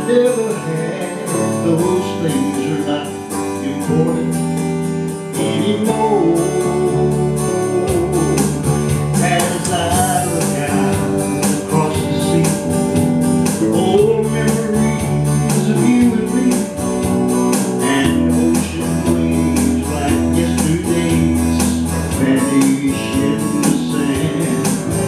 never had. Those things are not important anymore. As I look out across the sea, old memories of you and me, and ocean waves like yesterday's vanish in the sand.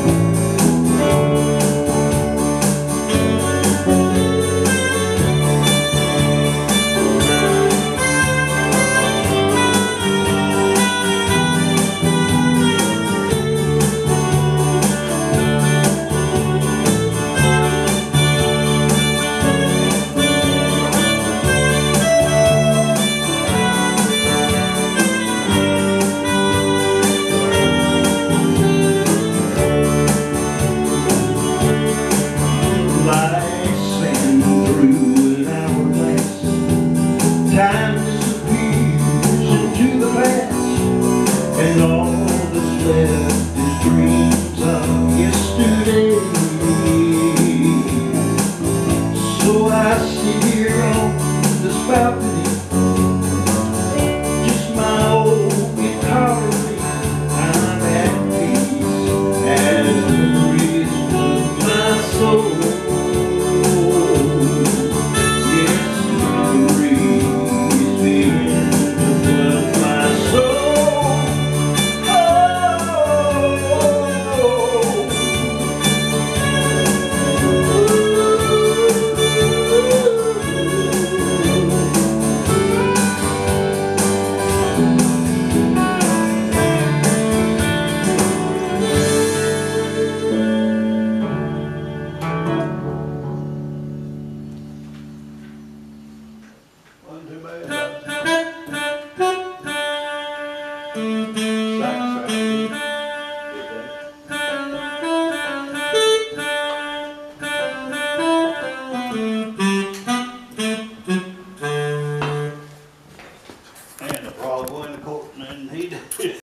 Time disappears into the past, and all that's left is dreams of yesterday. So I sit here on this balcony, just my old guitar with me. I'm at peace as the breeze of my soul. And the Broadway and the